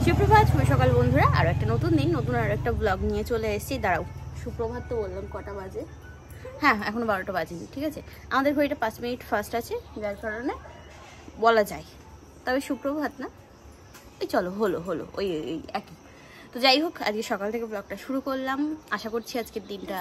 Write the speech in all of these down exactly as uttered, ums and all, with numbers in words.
সুপ্রভাত, শুভ সকাল বন্ধুরা। আরো একটা নতুন দিন, নতুন আরো একটা ব্লগ নিয়ে চলে এসেছি। দাঁড়াও, সুপ্রভাত তো বললাম, কটা বাজে? হ্যাঁ, এখনো বারোটা বাজেনি। ঠিক আছে, আমাদের ঘড়িটা পাঁচ মিনিট ফার্স্ট আছে, যার কারণে বলা যায়। তবে সুপ্রভাত না, এই চলো হলো হলো ওই ওই একই। তো যাই হোক, আজকে সকাল থেকে ব্লগটা শুরু করলাম। আশা করছি আজকের দিনটা,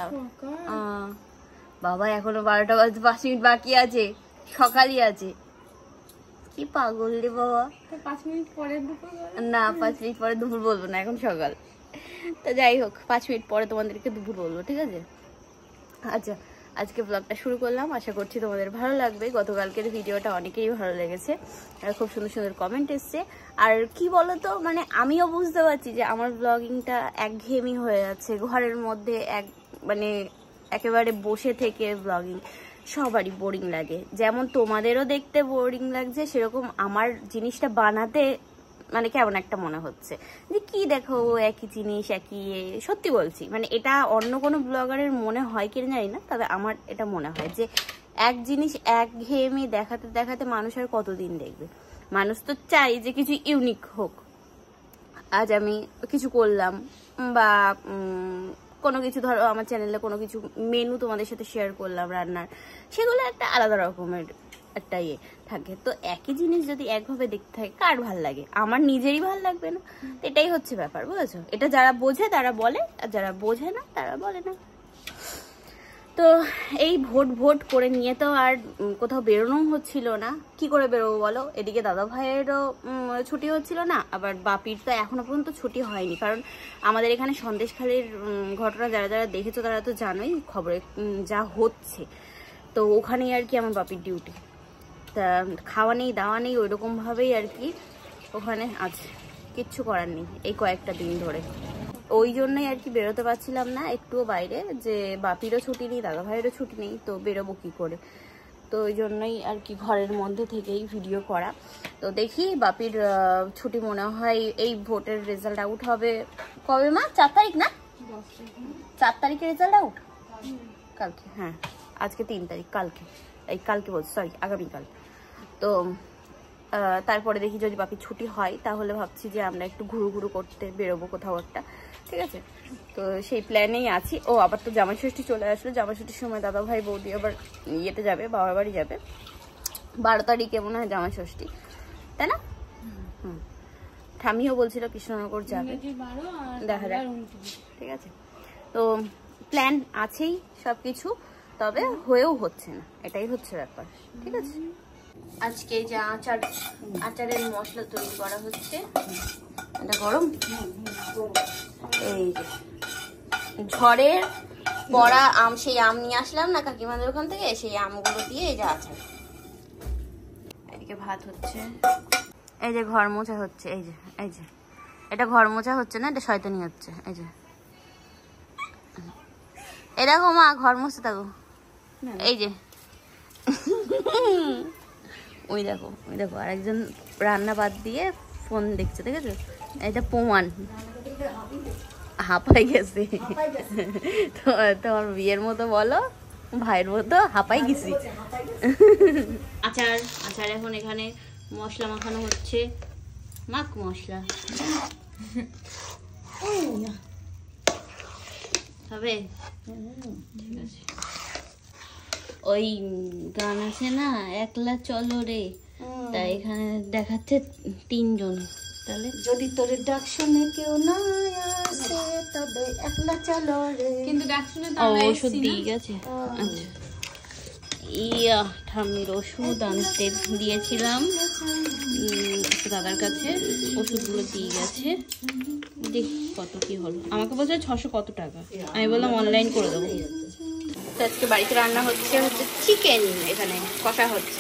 বাবা এখনো বারোটা বাজতে পাঁচ মিনিট বাকি আছে, সকালই আছে। কি পাগল রে বাবা, পাঁচ মিনিট পরে দুপুর? না, পাঁচ মিনিট পরে দুপুর বলবো না, এখন সকাল। তো যাই হোক, পাঁচ মিনিট পরে তোমাদেরকে দুপুর বলবো, ঠিক আছে? আচ্ছা, আজকে ব্লগটা শুরু করলাম। আশা করছি তোমাদের ভালো লাগবে। গতকালকের ভিডিওটা অনেকেরই ভালো লেগেছে, আর খুব সুন্দর সুন্দর কমেন্ট এসছে। আর কি বলতো, মানে আমিও বুঝতে পারছি যে আমার ব্লগিংটা একঘেয়েমি হয়ে যাচ্ছে। ঘরের মধ্যে এক মানে একেবারে বসে থেকে ব্লগিং সবারই বোরিং লাগে। যেমন তোমাদেরও দেখতে বোরিং লাগছে, সেরকম আমার জিনিসটা বানাতে মানে কেমন একটা মনে হচ্ছে যে কি দেখো একই জিনিস একই। সত্যি বলছি, মানে এটা অন্য কোনো ব্লগারের মনে হয় কিনা জানি না, তবে আমার এটা মনে হয় যে এক জিনিস একঘেয়েমি দেখাতে দেখাতে মানুষ আর কতদিন দেখবে। মানুষ তো চাই যে কিছু ইউনিক হোক। আজ আমি কিছু করলাম বা কোনো কিছু, ধরো আমার চ্যানেলে কোনো কিছু মেনু তোমাদের সাথে শেয়ার করলাম রান্নার, সেগুলো একটা আলাদা রকমের একটা ইয়ে থাকে। তো একই জিনিস যদি একভাবে দেখতে থাকে কার ভাল লাগে? আমার নিজেরই ভাল লাগবে না। এটাই হচ্ছে ব্যাপার, বুঝেছো? এটা যারা বোঝে তারা বলে, আর যারা বোঝে না তারা বলে না। তো এই ভোট ভোট করে নিয়ে তো আর কোথাও বেরোনো হচ্ছিল না। কি করে বেরোবো বলো? এদিকে দাদা ভাইয়েরও ছুটি হচ্ছিল না, আবার বাপির তো এখনো পর্যন্ত ছুটি হয়নি। কারণ আমাদের এখানে সন্দেশখালির ঘটনা যারা যারা দেখেছো তারা তো জানোই খবরে যা হচ্ছে। তো ওখানেই আর কি আমার বাপির ডিউটি। তা খাওয়া নেই দাওয়া নেই ওইরকমভাবেই আর কি ওখানে আছে, কিচ্ছু করার নেই এই কয়েকটা দিন ধরে। ওই জন্যই আর কি বেরোতে পারছিলাম না একটুও বাইরে, যে বাপিরও ছুটি নেই দাদা ভাইয়েরও ছুটি নেই, তো বেরোবো কি করে? তো ওই জন্যই আর কি ঘরের মধ্যে থেকেই ভিডিও করা। তো দেখি বাপির ছুটি মনে হয় এই ভোটের রেজাল্ট আউট হবে কবে মা? চার তারিখ না? চার তারিখে রেজাল্ট আউট, কালকে। হ্যাঁ, আজকে তিন তারিখ, কালকে এই কালকে বলছি, সরি আগামীকাল। তো তারপরে দেখি যদি বাপির ছুটি হয় তাহলে ভাবছি যে আমরা একটু ঘুরু ঘুরু করতে বেরোবো কোথাও একটা, ঠিক আছে? তো সেই প্ল্যানেই আছি। ও আবার তো জামাই ষষ্ঠী চলে আসলো, জামাই ষষ্ঠীর সময় দাদা ভাই বৌদি আবার ইয়েতে যাবে, বাবার বাড়ি যাবে। বারো তারিখে মনে হয় জামাই ষষ্ঠী, তাই না? হুম, ঠামিও বলছিল কৃষ্ণনগর যাবে, দেখা যাক, ঠিক আছে? তো প্ল্যান আছেই সব কিছু, তবে হয়েও হচ্ছে না, এটাই হচ্ছে ব্যাপার, ঠিক আছে? আজকে যে আচার আচারের মশলা তৈরি করা হচ্ছে, এটা গরম। এই যে ঝড়ের পড়া আম, সেই আম নিয়ে আসলাম না কাকিমাদের ওখান থেকে, সেই আমগুলো দিয়ে এই যে আচার। এদিকে ভাত হচ্ছে, এই যে ঘর মোছা হচ্ছে, এই যে এই যে এটা ঘর মোছা হচ্ছে না, এটা শয়তানি হচ্ছে। এই যে এই দেখো মা, ঘর মুছতে থাকো। এই যে ওই দেখো ওই দেখো আরেকজন রান্না বাদ দিয়ে ফোন দেখছে, ঠিক আছে? এটা প্রমাণ, হাঁপাই গেছে। তোমার বিয়ের মতো বলো, ভাইয়ের মতো হাঁপাই গেছি। আচার আচার এখন এখানে মশলা মাখানো হচ্ছে, মাখ মশলা হবে, ঠিক আছে? ওই গান আছে না, একলা চলো রে, তাই এখানে দেখাচ্ছে তিনজন। তাহলে যদি তোর ডাক শুনে কেউ না আসে তবে একলা চলো রে, কিন্তু ডাক শুনে তো আমরা ওষুধ দিয়ে গেছে। আচ্ছা, ইয়া ঠাম্মির ওষুধ আনতে দিয়েছিলাম দাদার কাছে, ওষুধগুলো দিয়ে গেছে। দেখি কত কি হলো, আমাকে বলছে ছশো কত টাকা, আমি বললাম অনলাইন করে দেবো। আজকে বাড়িতে রান্না হচ্ছে হচ্ছে চিকেন, এখানে কষা হচ্ছে।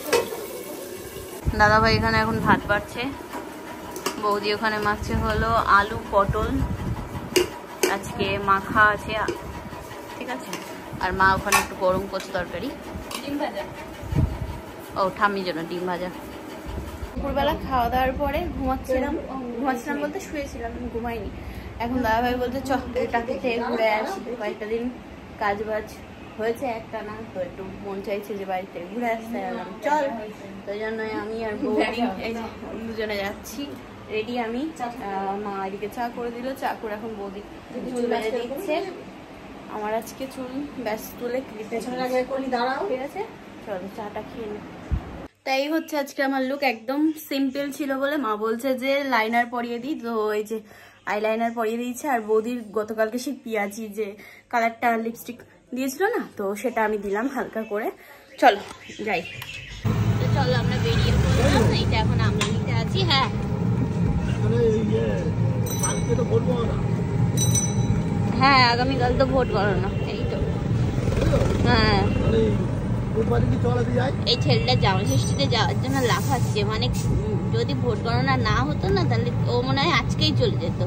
দাদা ভাই এখানে এখন ভাত বাড়ছে, বৌদি ওখানে মাখছে হলো আলু পটল, আজকে মাখা আছে, ঠিক আছে? আর মা ওখানে একটু গরম করছে তরকারি, ডিম ভাজা। ও ঠাম্মির জন্য ডিম ভাজা। দুপুরবেলা খাওয়া দাওয়ার পরে ঘুমাচ্ছিলাম, ঘুমাচ্ছিলাম বলতে শুয়েছিলাম, ঘুমাইনি। এখন দাদা ভাই বলতে চ টাকা থেকে ঘুরে আসি, কয়েকটা দিন কাজ বাজ হয়েছে একটা না, তো একটু মন চাইছে যে বাড়িতে ঘুরে আসতে, চল। তো জন্য আমি আর বউ এই দুজনে যাচ্ছি। রেডি আমি। মা এদিকে চা করে দিল, চা করে এখন বৌদি চুল বেঁধে দিচ্ছে। আমার আজকে চুল ব্যাস তুলে পেছনে লাগে করি দাঁড়াও, ঠিক আছে? চলো চাটা খেয়ে নি। তাই হচ্ছে আজকে আমার লুক একদম সিম্পল ছিল বলে মা বলছে যে লাইনার পরিয়ে দিই, তো এই যে আই লাইনার পরিয়ে দিয়েছে। আর বৌদির গতকালকে সেই পেঁয়াজি যে কালারটা লিপস্টিক দিয়েছিল না, তো সেটা আমি দিলাম হালকা করে। চলো যাই, তো চলো আমরা বেরিয়ে পড়লাম। এইটা এখন আমরা নিতে আছি। হ্যাঁ হ্যাঁ আগামীকাল তো ভোট গণনা, এই তো। হ্যাঁ এই ছেলেটা জামা ষষ্ঠীতে যাওয়ার জন্য লাফাচ্ছে, মানে যদি ভোট গণনা না হতো না তাহলে ও মনে হয় আজকেই চলে যেত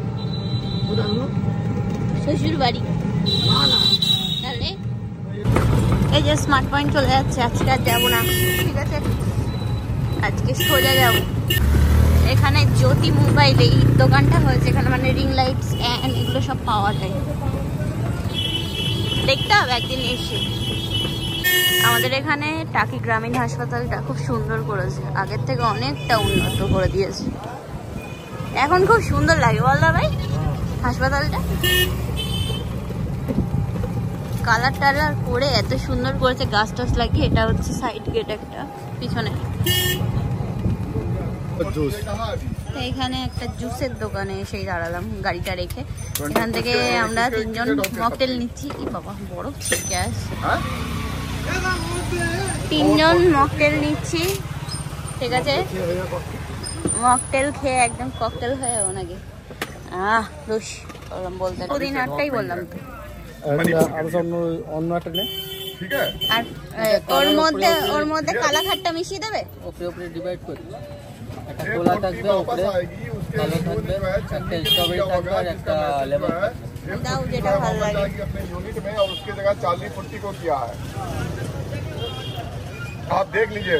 শ্বশুর বাড়ি। তাহলে এই যে স্মার্ট পয়েন্ট চলে যাচ্ছে, আজকে আর যাবো না, ঠিক আছে? আজকে সোজা যাবো। এখানে জ্যোতি মোবাইল এই দোকানটা হয়েছে, এখানে মানে রিং লাইটস অ্যান্ড এগুলো সব পাওয়া যায়। দেখতে হবে একদিন এসে। আমাদের এখানে টাকি গ্রামীণ হাসপাতালটা খুব সুন্দর করেছে, আগের থেকে অনেকটা উন্নত করে দিয়েছে। এখন খুব সুন্দর লাগে বল না ভাই হাসপাতালটা? কালার টালার করে এত সুন্দর করেছে, গাছ টাছ লাগিয়ে। এটা হচ্ছে সাইড গেট একটা পিছনে। এখানে একটা জুসের দোকানে এসেই দাঁড়ালাম গাড়িটা রেখে। এখান থেকে আমরা তিনজন মকটেল নিচ্ছি। ই বাবা বরফ ছিটকে আসছে। তিনজন মকটেল নিচ্ছি, ঠিক আছে? মকটেল খেয়ে একদম ককটেল হয়ে যাবো নাকি? আহ রুশ বললাম বলতে, পুদিনা আটটাই বললাম তো। অন্য একটা নে, ঠিক আছে? আর ওর মধ্যে ওর মধ্যে কালা খাট্টা মিশিয়ে দেবে। ওপরে ওপরে ডিভাইড করে একটা কোলা থাকবে, ওপরে কালো থাকবে, একটা স্ট্রবেরি থাকবে আর একটা লেমন থাকবে। দাও যেটা ভালো লাগে। अपने यूनिट में और उसकी जगह चार्ली पुट्टी को किया है, आप देख लीजिए।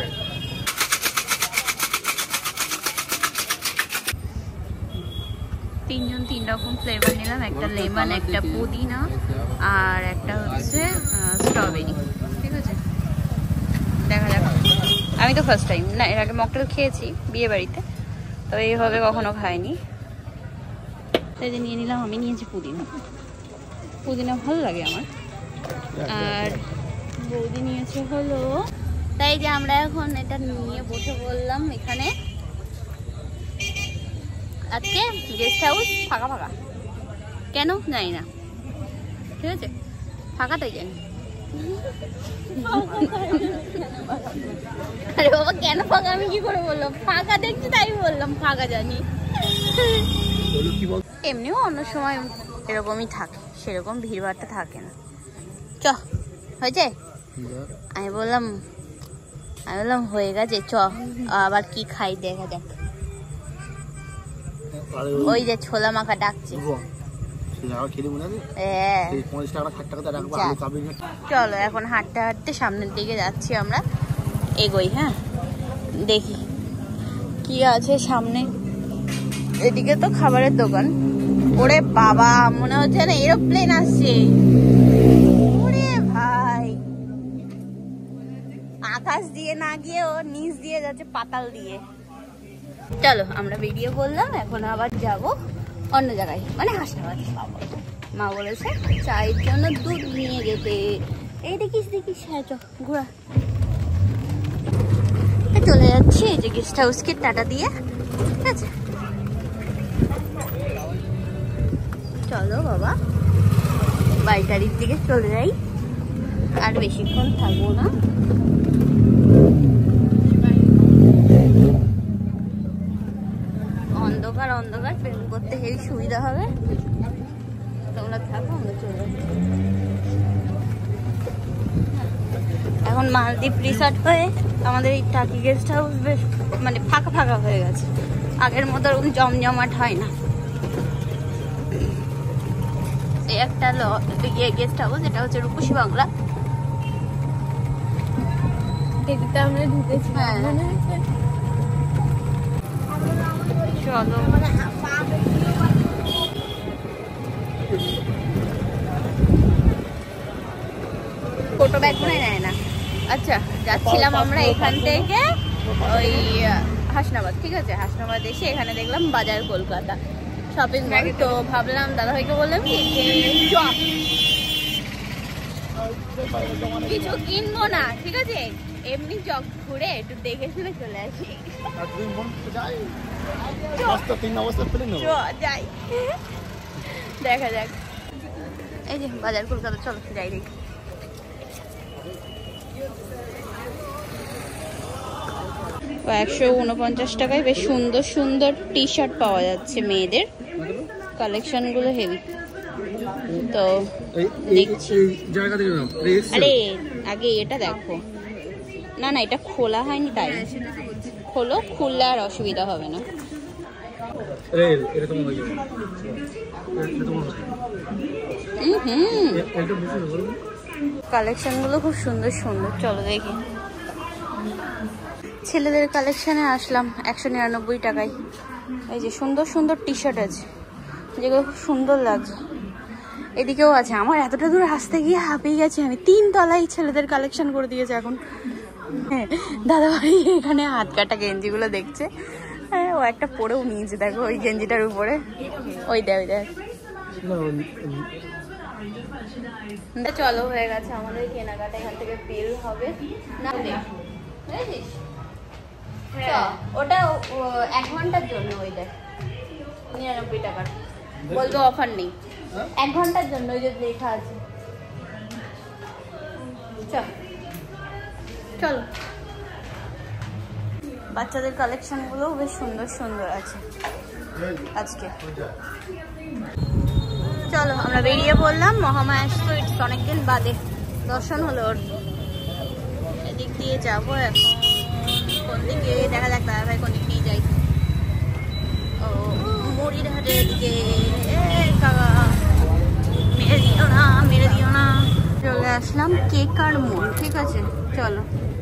তিনজন তিন রকম ফ্লেভার নিলাম, একটা লেমন, একটা পুদিনা আর একটা হচ্ছে স্ট্রবেরি, ঠিক আছে? দেখা যাক। আমি তো ফার্স্ট টাইম না, এর আগে মকটেল খেয়েছি বিয়ে বাড়িতে, তো এইভাবে কখনো খাইনি। তাই যে নিয়ে নিলাম, আমি নিয়েছি পুদিনা। পুদিনা ভালো লাগে আমার। আর বৌদি নিয়েছে হলো, তাই যে আমরা এখন এটা নিয়ে বসে বললাম এখানে। আজকে গেস্ট হাউস ফাঁকা ফাঁকা, কেন জানি না, ঠিক আছে? ফাঁকা তাই জানি। আরে বাবা কেন ফাঁকা আমি কি করে বললাম? ফাঁকা দেখছি তাই বললাম ফাঁকা জানি। এমনিও অন্য সময় এরকমই থাকে, সেরকম ভিড়ভাড়টা থাকে না। চ হয়েছে? আমি বললাম আমি বললাম হয়ে গেছে, চ আবার কি খাই দেখা যাক। ওই যে ছোলা মাখা ডাকছে। চলো এখন হাঁটতে হাঁটতে সামনের দিকে যাচ্ছি আমরা, এগোই। হ্যাঁ দেখি কি আছে সামনে। এদিকে তো খাবারের দোকান। ওরে বাবা মনে হচ্ছে না এরোপ্লেন আসছে। ওরে ভাই আকাশ দিয়ে না গিয়ে ও নিচ দিয়ে যাচ্ছে পাতাল দিয়ে। চলো আমরা বেরিয়ে পড়লাম, এখন আবার যাব অন্য জায়গায়, মানে হাসপাতাল। মা বলেছে চায়ের জন্য দুধ নিয়ে যেতে। এই দেখিস দেখিস, হ্যাঁ চ ঘোরা। চলে যাচ্ছি এই যে গেস্ট হাউসকে টাটা দিয়ে, ঠিক আছে? চলো বাবা বাড়িটারির দিকে চলে যাই, আর বেশিক্ষণ থাকবো না। অন্ধকার অন্ধকার প্রেম করতে হেবি সুবিধা হবে। তোমরা থাকো, আমরা চলে যাই। এখন মালদ্বীপ রিসর্ট হয়ে আমাদের এই টাকি গেস্ট হাউস বেশ মানে ফাঁকা ফাঁকা হয়ে গেছে, আগের মতো ওরকম জমজমাট হয় না। এই একটা গেস্ট হাউস, এটা হচ্ছে রূপসী বাংলা। আমরা ঢুকেছি। হ্যাঁ চলো ফটো ব্যাগ মনে নেয় না। আচ্ছা যাচ্ছিলাম আমরা এখান থেকে ওই হাসনাবাদ, ঠিক আছে। হাসনাবাদ এসে এখানে দেখলাম বাজার কলকাতা শপিং মল। তো ভাবলাম দাদাভাইকে বললাম কি যে চপ কিছু কিনবো না, ঠিক আছে, এমনি চক ঘুরে একটু দেখে শুনে চলে আসি। যাই, দেখা যাক। এই যে বাজার কলকাতা, চলো যাই দেখি। একশো উনপঞ্চাশ টাকায় বেশ সুন্দর সুন্দর টি শার্ট পাওয়া যাচ্ছে মেয়েদের, কালেকশন গুলো হেভি। তো দেখছি, আরে আগে এটা দেখো। না না এটা খোলা হয়নি, তাই খোলো, খুললে আর অসুবিধা হবে না। কালেকশন গুলো খুব সুন্দর সুন্দর, চলো দেখি। ছেলেদের কালেকশনে আসলাম একশো নিরানব্বই টাকায়। এই যে সুন্দর সুন্দর টি শার্ট আছে, যেগুলো খুব সুন্দর লাগছে। এদিকেও আছে। আমার এতটা দূর আসতে গিয়ে হাঁপিয়ে গেছি আমি। তিন তলায় ছেলেদের কালেকশন করে দিয়েছে এখন। হ্যাঁ, দাদাভাই এখানে হাত কাটা গেঞ্জিগুলো দেখছে। হ্যাঁ, ও একটা পরেও নিয়েছে, দেখো ওই গেঞ্জিটার উপরে। ওই দেখ ওই দেখ। চলো, হয়ে গেছে আমাদের কেনাকাটা, এখান থেকে বিল হবে না। ওটা এক ঘন্টার জন্য, ওই দেখ নিরানব্বই টাকার, বলবো অফার নেই, এক ঘন্টার জন্য, ওই যে লেখা আছে। চলো, বাচ্চাদের কালেকশন গুলো বেশ সুন্দর সুন্দর আছে আজকে। চলো আমরা বেরিয়ে পড়লাম। মহামায়া সুইটস অনেকদিন বাদে দর্শন হলো ওর। এদিক দিয়ে যাবো এখন, কোন দিকে দেখা যাক দাদা ভাই কোন দিক দিয়ে যাই। ও মুড়ির হাটের দিকে। কাকা মেরে দিও না, মেরে দিও না। চলে আসলাম কেকার মোড়, ঠিক আছে চলো।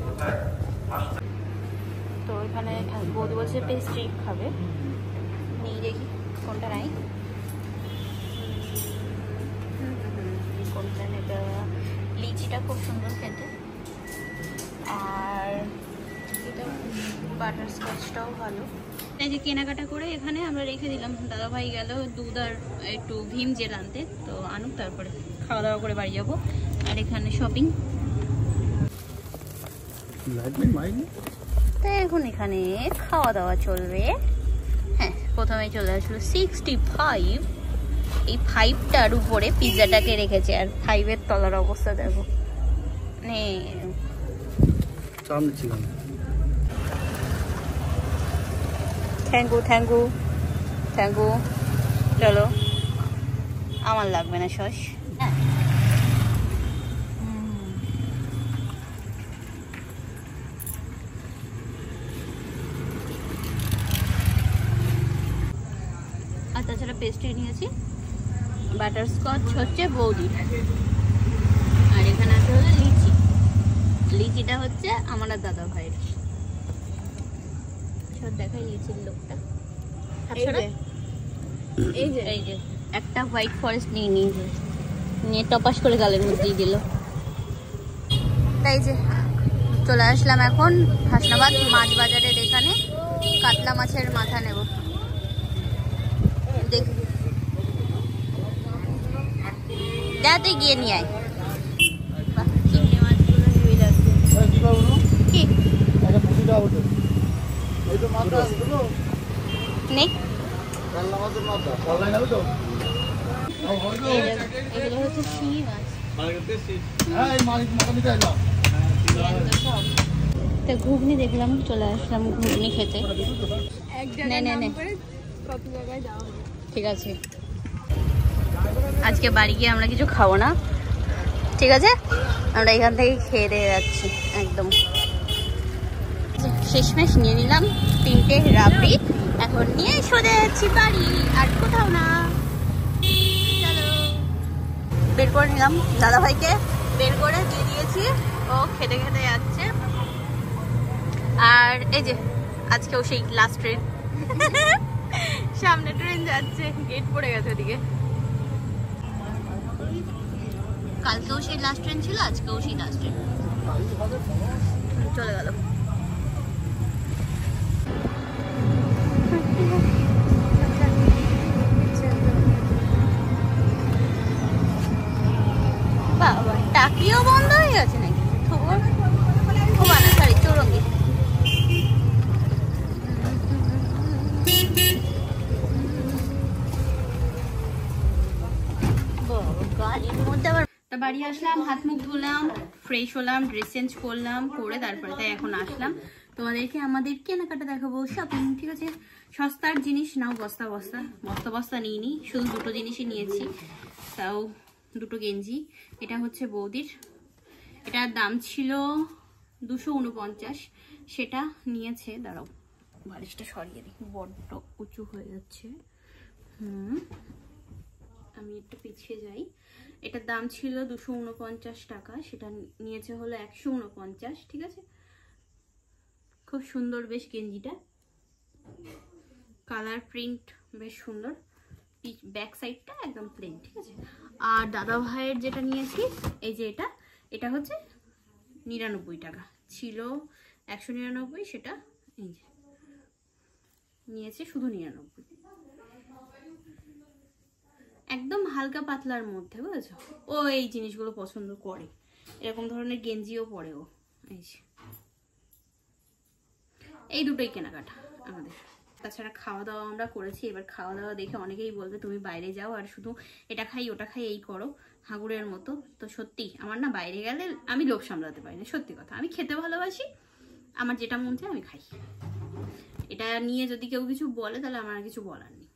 তো এখানে বৌদি বলছে পেস্ট্রি খাবে, নিয়ে দেখি কোনটা নাই। কোনটা নেবে? লিচিটা খুব সুন্দর খেতে, আর এটা বাটার স্কচটাও ভালো। এই যে কেনাকাটা করে এখানে আমরা রেখে দিলাম। দাদা ভাই গেল দুধ আর একটু ভীম জেল আনতে, তো আনুক, তারপরে খাওয়া দাওয়া করে বাড়ি যাবো। আর এখানে শপিং। তো এখন এখানে খাওয়া দাওয়া চলবে। হ্যাঁ, প্রথমে চলে আসলো সিক্সটি ফাইভ। এই ফাইভটার উপরে পিৎজাটাকে রেখেছে, আর ফাইভের তলার অবস্থা দেখো। মানে thank you thank you thank you. চলো, আমার লাগবে না সস। হ্যাঁ, আর তাছাড়া পেস্ট্রি নিয়েছি। বাটার স্কচ হচ্ছে বৌদি, আর এখানে আছে হলো লিচি। লিচিটা হচ্ছে আমার আর দাদা ভাইয়ের। সব দেখাই লিচির লোকটা। এই যে এই যে একটা হোয়াইট ফরেস্ট নিয়ে নিয়েছে, নিয়ে টপাস করে গালের মধ্যেই দিল। তাই যে চলে আসলাম এখন হাসনাবাদ মাছ বাজারের এখানে। কাতলা মাছের মাথা নেব, দেখ যাতে গিয়ে নিয়ে আয়। চিংড়ি মাছগুলো হেভি লাগছে। কি নেই? এগুলো হচ্ছে শিঙি মাছ। তো ঘুগনি দেখলাম, চলে আসলাম ঘুগনি খেতে। নে নে নে, ঠিক আছে। আজকে বাড়ি গিয়ে আমরা কিছু খাবো না, ঠিক আছে? আমরা এখান থেকে খেয়ে দিয়ে যাচ্ছি একদম। শেষমেশ নিয়ে নিলাম তিনটে রাবড়ি, এখন নিয়ে সোজা যাচ্ছি বাড়ি, আর কোথাও না। চলো, বের করে নিলাম দাদা ভাইকে, বের করে দিয়ে দিয়েছি, ও খেতে খেতে যাচ্ছে। আর এই যে আজকেও সেই লাস্ট ট্রেন, সামনে ট্রেন যাচ্ছে, গেট পড়ে গেছে ওদিকে। কালকেও সেই লাস্ট ট্রেন ছিল, আজকেও সেই লাস্ট ট্রেন, চলে গেল। বাবা টাকিও বন্ধ হয়ে গেছে নাকি? ঘুমানা সরি চৌরঙ্গি। গাড়ির মধ্যে আবার তা বাড়ি আসলাম, হাত মুখ ধুলাম, ফ্রেশ হলাম, ড্রেস চেঞ্জ করলাম, করে তারপরে তাই এখন আসলাম তোমাদেরকে আমাদের কেনাকাটা দেখাবো, শপিং। ঠিক আছে, সস্তার জিনিস নাও, বস্তা বস্তা বস্তা বস্তা নিইনি, শুধু দুটো জিনিসই নিয়েছি, তাও দুটো গেঞ্জি। এটা হচ্ছে বৌদির, এটার দাম ছিল দুশো উনপঞ্চাশ, সেটা নিয়েছে, দাঁড়াও বালিশটা সরিয়ে দিই, বড্ড উঁচু হয়ে যাচ্ছে। হুম আমি একটু পিছিয়ে যাই। এটার দাম ছিল দুশো উনপঞ্চাশ টাকা, সেটা নিয়েছে হলো একশো উনপঞ্চাশ। ঠিক আছে, খুব সুন্দর বেশ গেঞ্জিটা, কালার প্রিন্ট বেশ সুন্দর, ব্যাক সাইডটা একদম প্লেন। ঠিক আছে, আর দাদা ভাইয়ের যেটা নিয়েছি এই যে এটা, এটা হচ্ছে নিরানব্বই টাকা, ছিল একশো নিরানব্বই, সেটা এই যে নিয়েছে শুধু নিরানব্বই, একদম হালকা পাতলার মধ্যে, বুঝেছো? ও এই জিনিসগুলো পছন্দ করে, এরকম ধরনের গেঞ্জিও পরে ও। এই যে এই দুটোই কেনাকাটা আমাদের। তাছাড়া খাওয়া দাওয়া আমরা করেছি, এবার খাওয়া দাওয়া দেখে অনেকেই বলবে তুমি বাইরে যাও আর শুধু এটা খাই ওটা খাই এই করো হাগুরের মতো। তো সত্যি আমার না বাইরে গেলে আমি লোভ সামলাতে পারি না, সত্যি কথা। আমি খেতে ভালোবাসি, আমার যেটা মন চায় আমি খাই, এটা নিয়ে যদি কেউ কিছু বলে তাহলে আমার আর কিছু বলার নেই।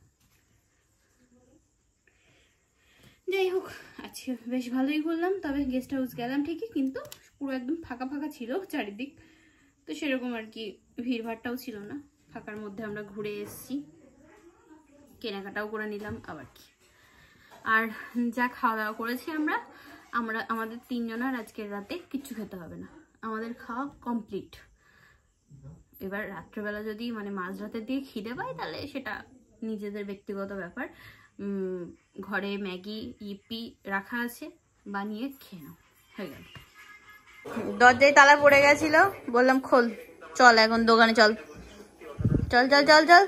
যাই হোক, আজকে বেশ ভালোই ঘুরলাম, তবে গেস্ট হাউস গেলাম ঠিকই, কিন্তু পুরো একদম ফাঁকা ফাঁকা ছিল চারিদিক, তো সেরকম আর কি ভিড়ভাড়টাও ছিল না, ফাঁকার মধ্যে আমরা ঘুরে এসেছি, কেনাকাটাও করে নিলাম আবার কি। আর যা খাওয়া দাওয়া করেছি আমরা আমরা আমাদের তিনজনের আজকের রাতে কিচ্ছু খেতে হবে না, আমাদের খাওয়া কমপ্লিট। এবার রাত্রেবেলা যদি মানে মাঝরাতের দিয়ে খিদে পাই তাহলে সেটা নিজেদের ব্যক্তিগত ব্যাপার, ঘরে ম্যাগি ইপি রাখা আছে, বানিয়ে খেয়ে নাও, হয়ে গেল। দরজায় তালা পড়ে গেছিল, বললাম খোল, চল এখন দোকানে চল, চল চল চল চল।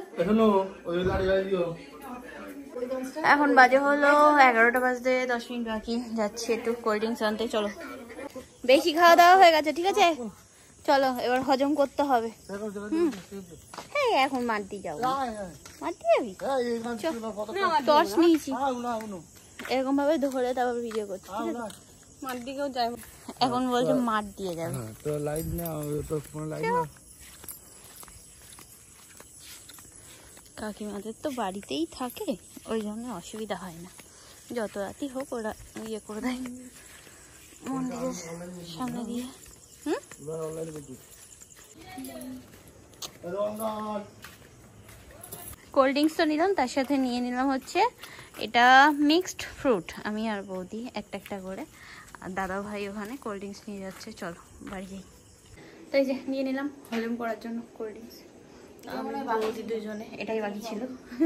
এখন বাজে হলো এগারোটা বাজতে দশ মিনিট বাকি, যাচ্ছি একটু কোল্ড ড্রিঙ্কস আনতে। চলো, বেশি খাওয়া দাওয়া হয়ে গেছে, ঠিক আছে চলো এবার হজম করতে হবে। হুম হ্যাঁ এখন মাঠ দিয়ে যাবো, মাঠ দিয়ে যাবি, টর্চ নিয়েছি, এরকম ভাবে ধরে তারপর ভিডিও করছি, মাঠ দিকেও যাই। এখন বলছে মাঠ দিয়ে যাবে, তো লাইট না তো ফোন লাইট না। কাকিমাদের তো বাড়িতেই থাকে, ওই জন্য অসুবিধা হয় না, যত রাতই হোক ওরা ইয়ে করে দেয় মন্দিরের সামনে দিয়ে। হুম কোল্ড ড্রিঙ্কস তো নিলাম, তার সাথে নিয়ে নিলাম হচ্ছে এটা মিক্সড ফ্রুট, আমি আর বৌদি একটা একটা করে, আর দাদা ভাই ওখানে কোল্ড ড্রিঙ্কস নিয়ে যাচ্ছে। চলো বাড়ি যাই। তো এই যে নিয়ে নিলাম হজম করার জন্য কোল্ড ড্রিঙ্কস, আমরা বৌদি দুজনে, এটাই বাকি ছিল।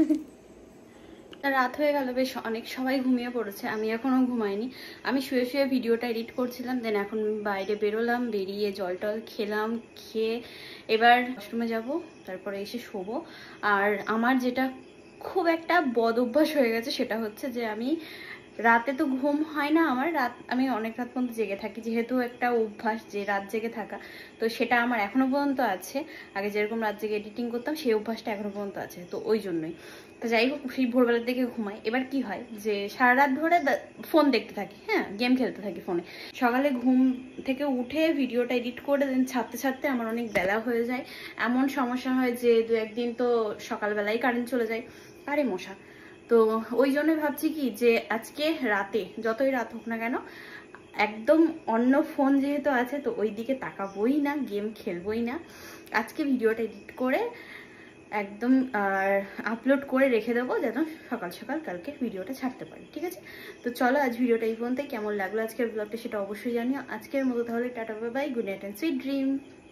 রাত হয়ে গেল বেশ অনেক, সবাই ঘুমিয়ে পড়েছে, আমি এখনো ঘুমাইনি। আমি শুয়ে শুয়ে ভিডিওটা এডিট করছিলাম, দেন এখন বাইরে বেরোলাম, বেরিয়ে জল টল খেলাম, খেয়ে এবার ওয়াশরুমে যাব, তারপরে এসে শোবো। আর আমার যেটা খুব একটা বদ অভ্যাস হয়ে গেছে সেটা হচ্ছে যে আমি রাতে তো ঘুম হয় না আমার, রাত আমি অনেক রাত পর্যন্ত জেগে থাকি, যেহেতু একটা অভ্যাস যে রাত জেগে থাকা, তো সেটা আমার এখনো পর্যন্ত আছে। আগে যেরকম রাত জেগে এডিটিং করতাম সেই অভ্যাসটা এখনো পর্যন্ত আছে, তো ওই জন্যই। তো যাই হোক, সেই ভোরবেলার দিকে ঘুমাই। এবার কি হয় যে সারা রাত ধরে ফোন দেখতে থাকি, হ্যাঁ গেম খেলতে থাকি ফোনে, সকালে ঘুম থেকে উঠে ভিডিওটা এডিট করে দেন ছাড়তে ছাড়তে আমার অনেক বেলা হয়ে যায়। এমন সমস্যা হয় যে দু একদিন তো সকালবেলায় কারেন্ট চলে যায়, আরে মশা। তো ওই জন্যই ভাবছি কি যে আজকে রাতে যতই রাত হোক না কেন একদম অন্য ফোন যেহেতু আছে তো ওই দিকে তাকাবোই না, গেম খেলবোই না। আজকে ভিডিওটা এডিট করে একদম আর আপলোড করে রেখে দেবো, যেন সকাল সকাল কালকে ভিডিওটা ছাড়তে পারি, ঠিক আছে? তো চলো আজ ভিডিওটা এই পর্যন্ত। কেমন লাগলো আজকের ব্লগটা সেটা অবশ্যই জানিও। আজকের মতো তাহলে tata bye bye, good night and sweet dream.